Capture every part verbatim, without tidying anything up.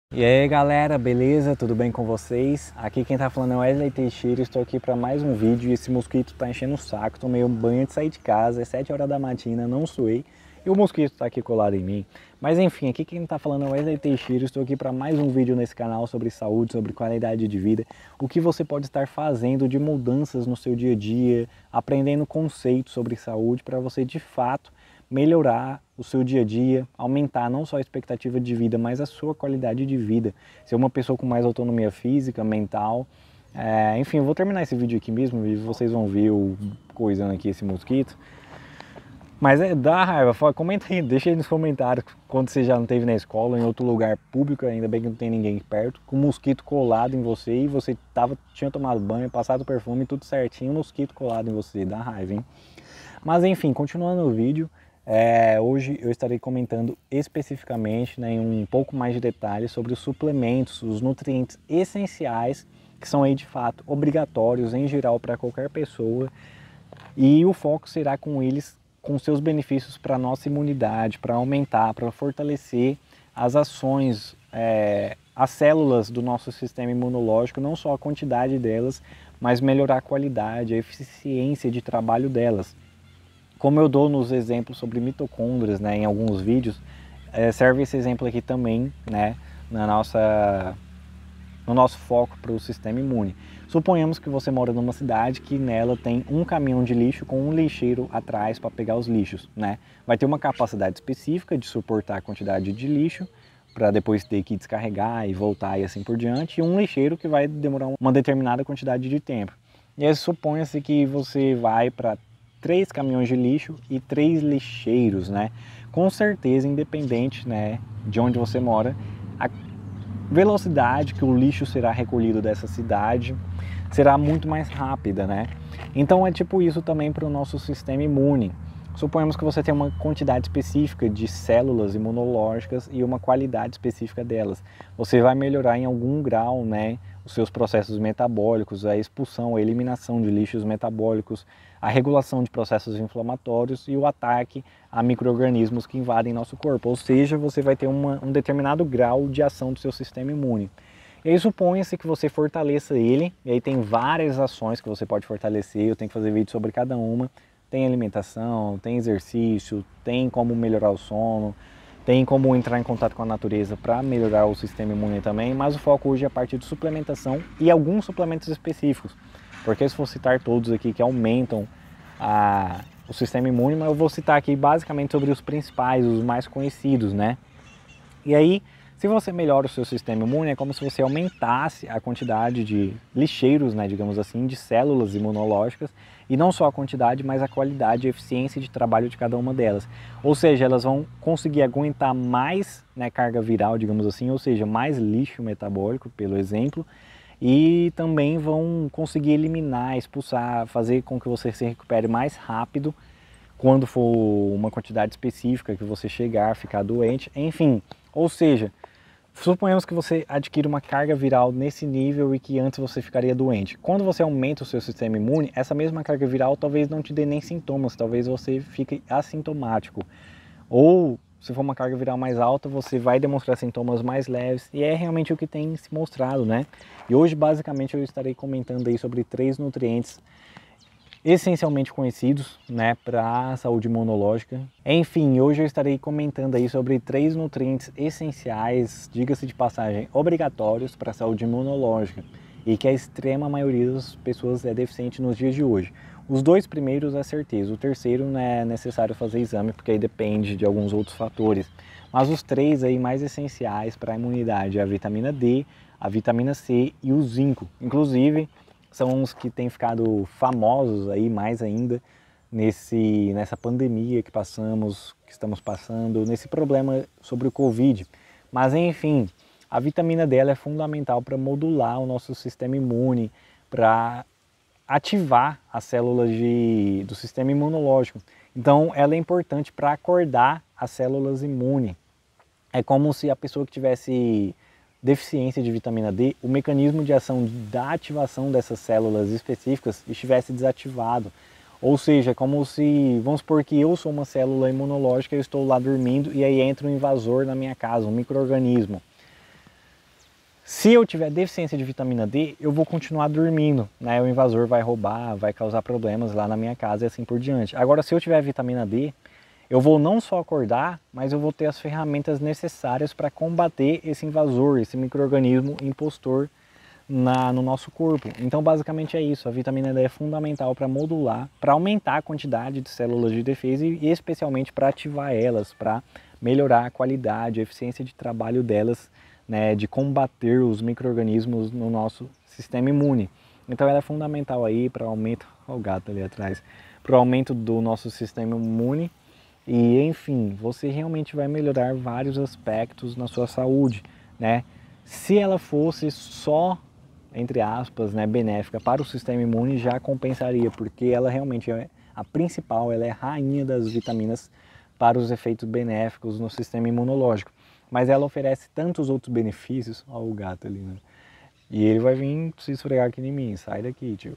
E aí galera, beleza? Tudo bem com vocês? Aqui quem tá falando é o Wesley Teixeira, estou aqui para mais um vídeo e esse mosquito tá enchendo o saco, tomei um banho de sair de casa, é sete horas da matina, não suei e o mosquito tá aqui colado em mim. Mas enfim, aqui quem tá falando é o Wesley Teixeira, estou aqui para mais um vídeo nesse canal sobre saúde, sobre qualidade de vida, o que você pode estar fazendo de mudanças no seu dia a dia, aprendendo conceitos sobre saúde para você de fato melhorar o seu dia a dia, aumentar não só a expectativa de vida, mas a sua qualidade de vida, ser uma pessoa com mais autonomia física, mental. É, enfim, eu vou terminar esse vídeo aqui mesmo e vocês vão ver o coisando aqui esse mosquito. Mas é, dá raiva, fala, comenta aí, deixa aí nos comentários quando você já não esteve na escola, em outro lugar público, ainda bem que não tem ninguém perto, com um mosquito colado em você e você tava, tinha tomado banho, passado perfume, tudo certinho, um mosquito colado em você, dá raiva, hein? Mas enfim, continuando o vídeo, é, hoje eu estarei comentando especificamente, né, em um pouco mais de detalhes sobre os suplementos, os nutrientes essenciais que são aí de fato obrigatórios em geral para qualquer pessoa, e o foco será com eles, com seus benefícios para a nossa imunidade, para aumentar, para fortalecer as ações, é, as células do nosso sistema imunológico, não só a quantidade delas, mas melhorar a qualidade, a eficiência de trabalho delas. Como eu dou nos exemplos sobre mitocôndrias, né, em alguns vídeos, é, serve esse exemplo aqui também, né, na nossa, no nosso foco para o sistema imune. Suponhamos que você mora numa cidade que nela tem um caminhão de lixo com um lixeiro atrás para pegar os lixos, né? Vai ter uma capacidade específica de suportar a quantidade de lixo para depois ter que descarregar e voltar e assim por diante, e um lixeiro que vai demorar uma determinada quantidade de tempo. E aí suponha-se que você vai para três caminhões de lixo e três lixeiros, né? Com certeza, independente, né, de onde você mora, a velocidade que o lixo será recolhido dessa cidade será muito mais rápida, né? Então é tipo isso também para o nosso sistema imune. Suponhamos que você tem uma quantidade específica de células imunológicas e uma qualidade específica delas. Você vai melhorar em algum grau, né, os seus processos metabólicos, a expulsão, a eliminação de lixos metabólicos, a regulação de processos inflamatórios e o ataque a micro-organismos que invadem nosso corpo. Ou seja, você vai ter uma, um determinado grau de ação do seu sistema imune. E aí suponha-se que você fortaleça ele, e aí tem várias ações que você pode fortalecer, eu tenho que fazer vídeo sobre cada uma. Tem alimentação, tem exercício, tem como melhorar o sono, tem como entrar em contato com a natureza para melhorar o sistema imune também, mas o foco hoje é a parte de suplementação e alguns suplementos específicos, porque se for citar todos aqui que aumentam a, o sistema imune, mas eu vou citar aqui basicamente sobre os principais, os mais conhecidos, né? E aí, se você melhora o seu sistema imune, é como se você aumentasse a quantidade de lixeiros, né, digamos assim, de células imunológicas, e não só a quantidade, mas a qualidade e eficiência de trabalho de cada uma delas. Ou seja, elas vão conseguir aguentar mais, né, carga viral, digamos assim, ou seja, mais lixo metabólico, pelo exemplo, e também vão conseguir eliminar, expulsar, fazer com que você se recupere mais rápido quando for uma quantidade específica que você chegar a ficar doente, enfim. Ou seja, suponhamos que você adquire uma carga viral nesse nível e que antes você ficaria doente. Quando você aumenta o seu sistema imune, essa mesma carga viral talvez não te dê nem sintomas, talvez você fique assintomático. Ou, se for uma carga viral mais alta, você vai demonstrar sintomas mais leves, e é realmente o que tem se mostrado, né? E hoje, basicamente, eu estarei comentando aí sobre três nutrientes essencialmente conhecidos, né, para a saúde imunológica. Enfim, hoje eu estarei comentando aí sobre três nutrientes essenciais, diga-se de passagem, obrigatórios para a saúde imunológica e que a extrema maioria das pessoas é deficiente nos dias de hoje. Os dois primeiros é certeza, o terceiro não é necessário fazer exame porque aí depende de alguns outros fatores. Mas os três aí mais essenciais para a imunidade é a vitamina D, a vitamina C e o zinco. Inclusive, são os que têm ficado famosos aí mais ainda nesse, nessa pandemia que passamos, que estamos passando, nesse problema sobre o Covid. Mas enfim, a vitamina D é fundamental para modular o nosso sistema imune, para ativar as células de, do sistema imunológico. Então ela é importante para acordar as células imunes. É como se a pessoa que tivesse deficiência de vitamina D, o mecanismo de ação da ativação dessas células específicas estivesse desativado. Ou seja, é como se, vamos supor que eu sou uma célula imunológica, eu estou lá dormindo e aí entra um invasor na minha casa, um micro-organismo. Se eu tiver deficiência de vitamina D, eu vou continuar dormindo, né? O invasor vai roubar, vai causar problemas lá na minha casa e assim por diante. Agora, se eu tiver vitamina D, eu vou não só acordar, mas eu vou ter as ferramentas necessárias para combater esse invasor, esse micro-organismo impostor na, no nosso corpo. Então, basicamente é isso. A vitamina D é fundamental para modular, para aumentar a quantidade de células de defesa e especialmente para ativar elas, para melhorar a qualidade, a eficiência de trabalho delas, né, de combater os micro-organismos no nosso sistema imune. Então ela é fundamental aí para o aumento, olha o gato ali atrás, para o aumento do nosso sistema imune e, enfim, você realmente vai melhorar vários aspectos na sua saúde, né? Se ela fosse só, entre aspas, né, benéfica para o sistema imune, já compensaria, porque ela realmente é a principal, ela é a rainha das vitaminas para os efeitos benéficos no sistema imunológico. Mas ela oferece tantos outros benefícios, olha o gato ali, né? E ele vai vir se esfregar aqui em mim, sai daqui, tio.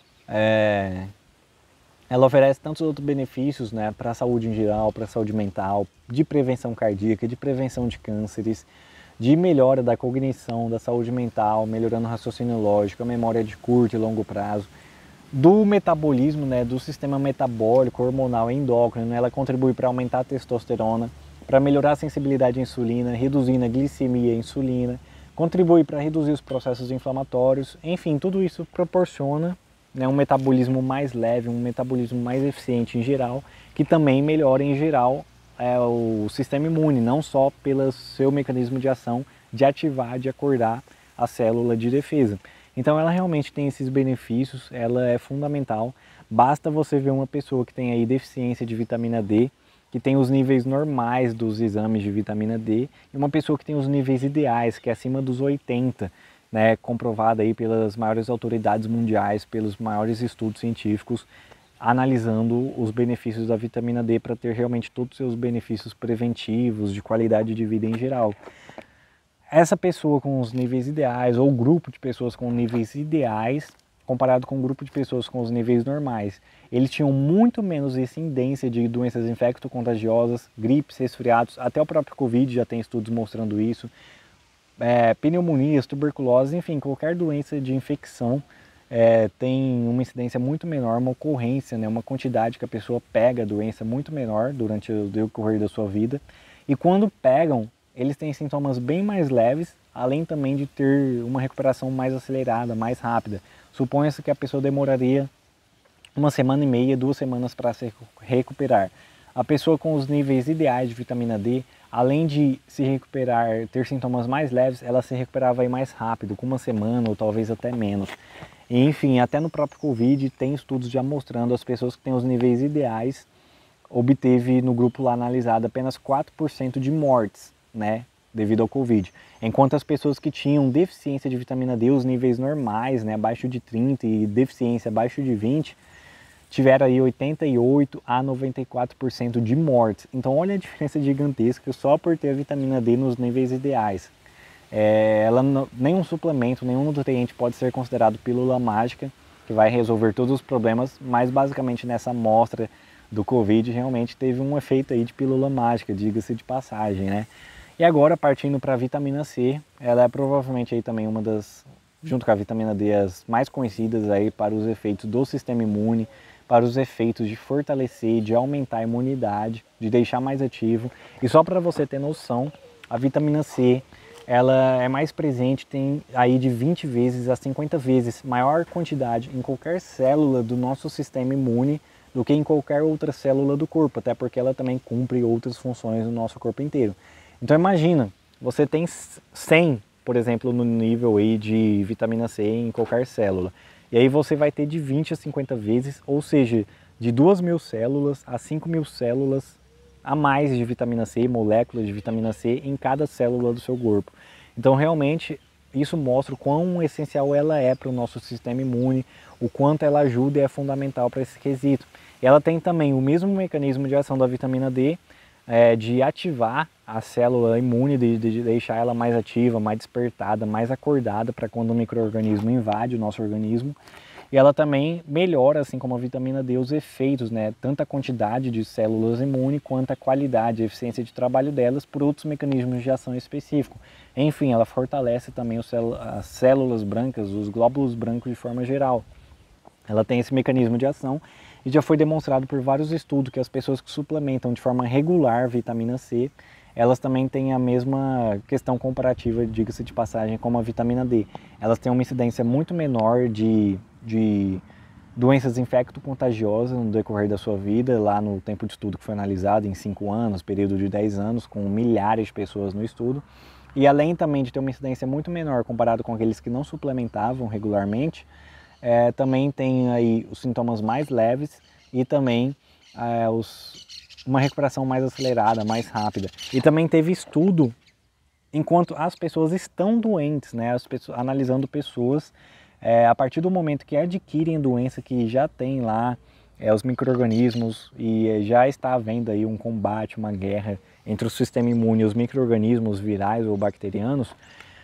É... Ela oferece tantos outros benefícios, né, para a saúde em geral, para a saúde mental, de prevenção cardíaca, de prevenção de cânceres, de melhora da cognição, da saúde mental, melhorando o raciocínio lógico, a memória de curto e longo prazo, do metabolismo, né, do sistema metabólico, hormonal e endócrino, né, ela contribui para aumentar a testosterona, para melhorar a sensibilidade à insulina, reduzindo a glicemia e a insulina, contribui para reduzir os processos inflamatórios, enfim, tudo isso proporciona, né, um metabolismo mais leve, um metabolismo mais eficiente em geral, que também melhora em geral é, o sistema imune, não só pelo seu mecanismo de ação de ativar, de acordar a célula de defesa. Então ela realmente tem esses benefícios, ela é fundamental, basta você ver uma pessoa que tem aí deficiência de vitamina D, que tem os níveis normais dos exames de vitamina D, e uma pessoa que tem os níveis ideais, que é acima dos oitenta, né, comprovada aí pelas maiores autoridades mundiais, pelos maiores estudos científicos, analisando os benefícios da vitamina D para ter realmente todos os seus benefícios preventivos, de qualidade de vida em geral. Essa pessoa com os níveis ideais, ou grupo de pessoas com níveis ideais, comparado com um grupo de pessoas com os níveis normais, eles tinham muito menos incidência de doenças infecto-contagiosas, gripes, resfriados, até o próprio Covid já tem estudos mostrando isso, é, pneumonias, tuberculose, enfim, qualquer doença de infecção é, tem uma incidência muito menor, uma ocorrência, né, uma quantidade que a pessoa pega a doença muito menor durante o decorrer da sua vida, e quando pegam, eles têm sintomas bem mais leves, além também de ter uma recuperação mais acelerada, mais rápida. Suponha-se que a pessoa demoraria uma semana e meia, duas semanas para se recuperar. A pessoa com os níveis ideais de vitamina D, além de se recuperar, ter sintomas mais leves, ela se recuperava aí mais rápido, com uma semana ou talvez até menos. E, enfim, até no próprio Covid tem estudos já mostrando as pessoas que têm os níveis ideais, obteve no grupo lá analisado apenas quatro por cento de mortes, né, devido ao Covid. Enquanto as pessoas que tinham deficiência de vitamina D, os níveis normais, né, abaixo de trinta e deficiência abaixo de vinte, tiveram aí oitenta e oito a noventa e quatro por cento de mortes. Então olha a diferença gigantesca só por ter a vitamina D nos níveis ideais. É, ela não, nenhum suplemento, nenhum nutriente pode ser considerado pílula mágica, que vai resolver todos os problemas, mas basicamente nessa amostra do Covid realmente teve um efeito aí de pílula mágica, diga-se de passagem, né? E agora, partindo para a vitamina C, ela é provavelmente aí também uma das, junto com a vitamina D, as mais conhecidas aí para os efeitos do sistema imune, para os efeitos de fortalecer, de aumentar a imunidade, de deixar mais ativo. E só para você ter noção, a vitamina C, ela é mais presente, tem aí de vinte vezes a cinquenta vezes maior quantidade em qualquer célula do nosso sistema imune do que em qualquer outra célula do corpo, até porque ela também cumpre outras funções no nosso corpo inteiro. Então imagina, você tem cem, por exemplo, no nível aí de vitamina C em qualquer célula. E aí você vai ter de vinte a cinquenta vezes, ou seja, de duas mil células a cinco mil células a mais de vitamina C, moléculas de vitamina C em cada célula do seu corpo. Então realmente isso mostra o quão essencial ela é para o nosso sistema imune, o quanto ela ajuda e é fundamental para esse quesito. Ela tem também o mesmo mecanismo de ação da vitamina D, é, de ativar a célula imune, de, de deixar ela mais ativa, mais despertada, mais acordada para quando o micro-organismo invade o nosso organismo. E ela também melhora, assim como a vitamina D, os efeitos, né? Tanto a quantidade de células imunes quanto a qualidade, a eficiência de trabalho delas por outros mecanismos de ação específicos. Enfim, ela fortalece também os célu as células brancas, os glóbulos brancos de forma geral. Ela tem esse mecanismo de ação e já foi demonstrado por vários estudos que as pessoas que suplementam de forma regular vitamina C, elas também têm a mesma questão comparativa, diga-se de passagem, como a vitamina D. Elas têm uma incidência muito menor de, de doenças infecto-contagiosas no decorrer da sua vida, lá no tempo de estudo que foi analisado em cinco anos, período de dez anos, com milhares de pessoas no estudo. E além também de ter uma incidência muito menor comparado com aqueles que não suplementavam regularmente, é, também tem aí os sintomas mais leves e também é, os, uma recuperação mais acelerada, mais rápida. E também teve estudo enquanto as pessoas estão doentes, né? As pessoas, analisando pessoas é, a partir do momento que adquirem doença, que já tem lá é, os micro-organismos e é, já está havendo aí um combate, uma guerra entre o sistema imune e os micro-organismos virais ou bacterianos,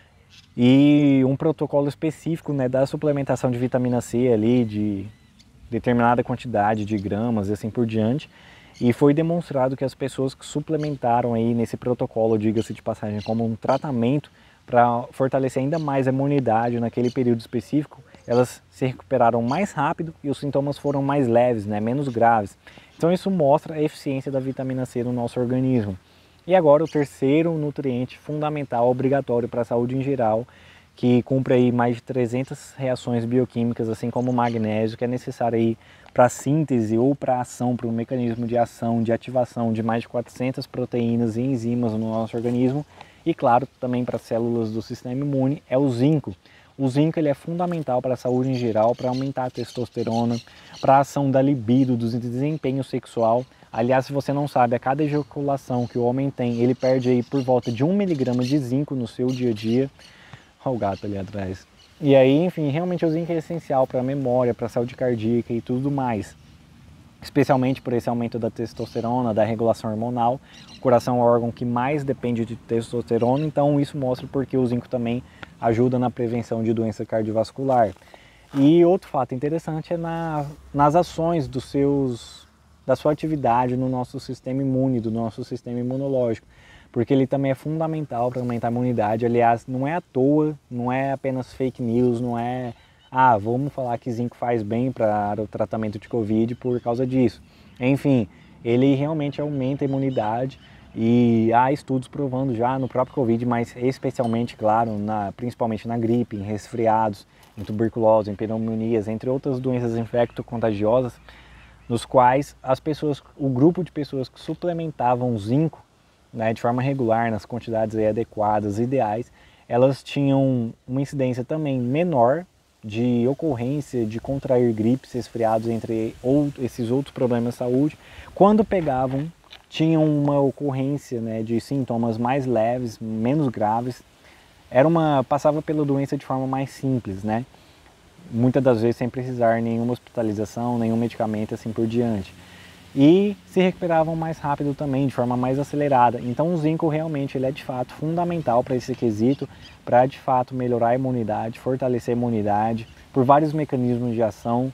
e um protocolo específico, né, da suplementação de vitamina C ali, de determinada quantidade de gramas e assim por diante. E foi demonstrado que as pessoas que suplementaram aí nesse protocolo, diga-se de passagem, como um tratamento para fortalecer ainda mais a imunidade naquele período específico, elas se recuperaram mais rápido e os sintomas foram mais leves, né, menos graves. Então isso mostra a eficiência da vitamina C no nosso organismo. E agora o terceiro nutriente fundamental, obrigatório para a saúde em geral, que cumpre aí mais de trezentas reações bioquímicas, assim como o magnésio, que é necessário aí para a síntese ou para a ação, para um mecanismo de ação, de ativação de mais de quatrocentas proteínas e enzimas no nosso organismo. E claro, também para as células do sistema imune, é o zinco. O zinco ele é fundamental para a saúde em geral, para aumentar a testosterona, para a ação da libido, do desempenho sexual. Aliás, se você não sabe, a cada ejaculação que o homem tem, ele perde aí por volta de um miligrama de zinco no seu dia a dia. Olha o gato ali atrás. E aí, enfim, realmente o zinco é essencial para a memória, para a saúde cardíaca e tudo mais. Especialmente por esse aumento da testosterona, da regulação hormonal. O coração é o órgão que mais depende de testosterona, então isso mostra porque o zinco também ajuda na prevenção de doença cardiovascular. E outro fato interessante é na, nas ações dos seus, da sua atividade no nosso sistema imune, do nosso sistema imunológico, porque ele também é fundamental para aumentar a imunidade. Aliás, não é à toa, não é apenas fake news, não é, ah, vamos falar que zinco faz bem para o tratamento de Covid por causa disso. Enfim, ele realmente aumenta a imunidade e há estudos provando já no próprio Covid, mas especialmente, claro, na, principalmente na gripe, em resfriados, em tuberculose, em pneumonias, entre outras doenças infecto-contagiosas, nos quais as pessoas, o grupo de pessoas que suplementavam zinco, né, de forma regular, nas quantidades aí adequadas, ideais, elas tinham uma incidência também menor de ocorrência de contrair gripes, resfriados, entre ou, esses outros problemas de saúde. Quando pegavam, tinham uma ocorrência, né, de sintomas mais leves, menos graves. Era uma, passava pela doença de forma mais simples, né? Muitas das vezes sem precisar nenhuma hospitalização, nenhum medicamento, assim por diante. E se recuperavam mais rápido também, de forma mais acelerada. Então o zinco realmente ele é de fato fundamental para esse quesito, para de fato melhorar a imunidade, fortalecer a imunidade, por vários mecanismos de ação.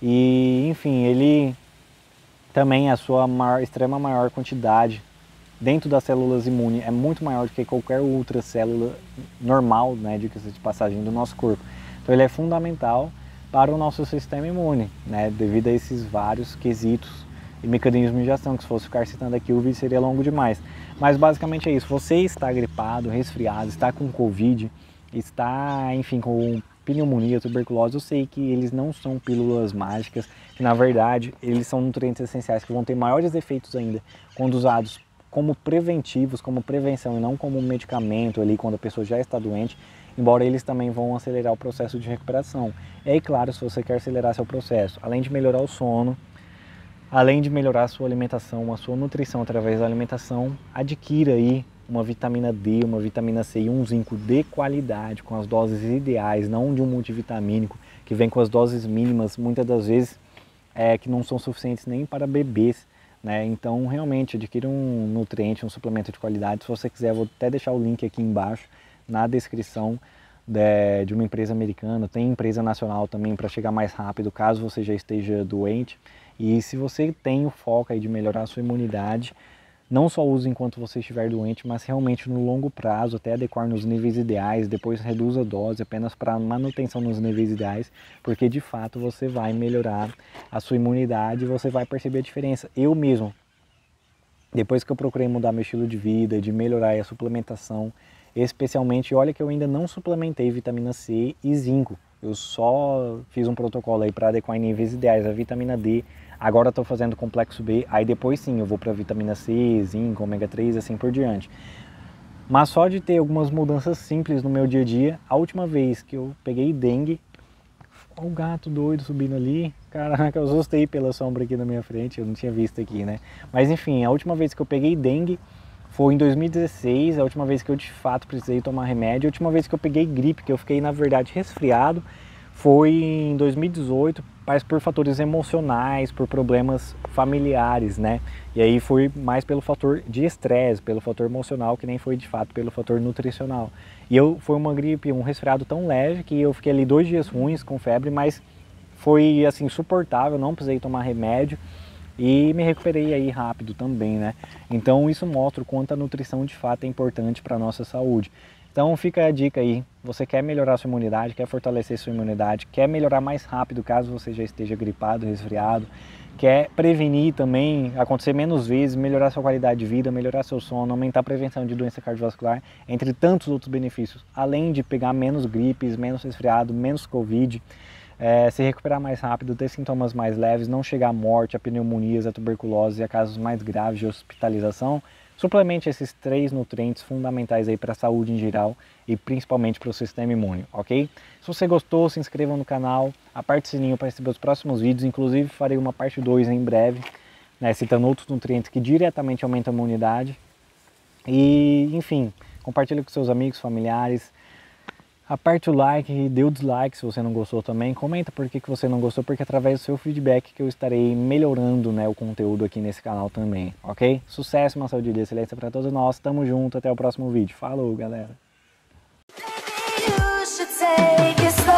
E enfim, ele também a sua maior, extrema maior quantidade dentro das células imunes é muito maior do que qualquer outra célula normal, né, de passagem do nosso corpo. Então ele é fundamental para o nosso sistema imune, né, devido a esses vários quesitos e mecanismos de ação, que se fosse ficar citando aqui o vídeo seria longo demais. Mas basicamente é isso, você está gripado, resfriado, está com Covid, está, enfim, com pneumonia, tuberculose, eu sei que eles não são pílulas mágicas, que na verdade eles são nutrientes essenciais que vão ter maiores efeitos ainda quando usados como preventivos, como prevenção e não como medicamento ali quando a pessoa já está doente, embora eles também vão acelerar o processo de recuperação. E aí, claro, se você quer acelerar seu processo, além de melhorar o sono, além de melhorar a sua alimentação, a sua nutrição através da alimentação, adquira aí uma vitamina D, uma vitamina C e um zinco de qualidade, com as doses ideais, não de um multivitamínico, que vem com as doses mínimas, muitas das vezes é, que não são suficientes nem para bebês, né? Então realmente adquira um nutriente, um suplemento de qualidade. Se você quiser, eu vou até deixar o link aqui embaixo na descrição de, de uma empresa americana, tem empresa nacional também para chegar mais rápido caso você já esteja doente. E se você tem o foco aí de melhorar a sua imunidade, não só use enquanto você estiver doente, mas realmente no longo prazo, até adequar nos níveis ideais, depois reduza a dose apenas para manutenção nos níveis ideais, porque de fato você vai melhorar a sua imunidade e você vai perceber a diferença. Eu mesmo, depois que eu procurei mudar meu estilo de vida, de melhorar a suplementação, especialmente, olha que eu ainda não suplementei vitamina C e zinco. Eu só fiz um protocolo aí para adequar em níveis ideais a vitamina D. Agora estou fazendo complexo B, aí depois sim eu vou para vitamina C, zinco, ômega três, assim por diante. Mas só de ter algumas mudanças simples no meu dia a dia, a última vez que eu peguei dengue, olha o gato doido subindo ali, caraca, eu assustei pela sombra aqui na minha frente, eu não tinha visto aqui, né? Mas enfim, a última vez que eu peguei dengue foi em dois mil e dezesseis, a última vez que eu de fato precisei tomar remédio. A última vez que eu peguei gripe, que eu fiquei na verdade resfriado, foi em dois mil e dezoito, mas por fatores emocionais, por problemas familiares, né? E aí foi mais pelo fator de estresse, pelo fator emocional, que nem foi de fato pelo fator nutricional. E eu foi uma gripe, um resfriado tão leve que eu fiquei ali dois dias ruins com febre, mas foi assim suportável, não precisei tomar remédio. E me recuperei aí rápido também, né? Então isso mostra o quanto a nutrição de fato é importante para a nossa saúde. Então fica a dica aí, você quer melhorar sua imunidade, quer fortalecer sua imunidade, quer melhorar mais rápido caso você já esteja gripado, resfriado, quer prevenir também, acontecer menos vezes, melhorar sua qualidade de vida, melhorar seu sono, aumentar a prevenção de doença cardiovascular, entre tantos outros benefícios, além de pegar menos gripes, menos resfriado, menos Covid, É, se recuperar mais rápido, ter sintomas mais leves, não chegar à morte, a pneumonias, a tuberculose e a casos mais graves de hospitalização, suplemente esses três nutrientes fundamentais aí para a saúde em geral e principalmente para o sistema imune, ok? Se você gostou, se inscreva no canal, aperte o sininho para receber os próximos vídeos, inclusive farei uma parte dois em breve, né, citando outros nutrientes que diretamente aumentam a imunidade. E, enfim, compartilhe com seus amigos, familiares. Aperte o like, dê o dislike se você não gostou também, comenta por que, que você não gostou, porque através do seu feedback que eu estarei melhorando, né, o conteúdo aqui nesse canal também, ok? Sucesso, uma saúde e excelência para todos nós, tamo junto, até o próximo vídeo, falou galera!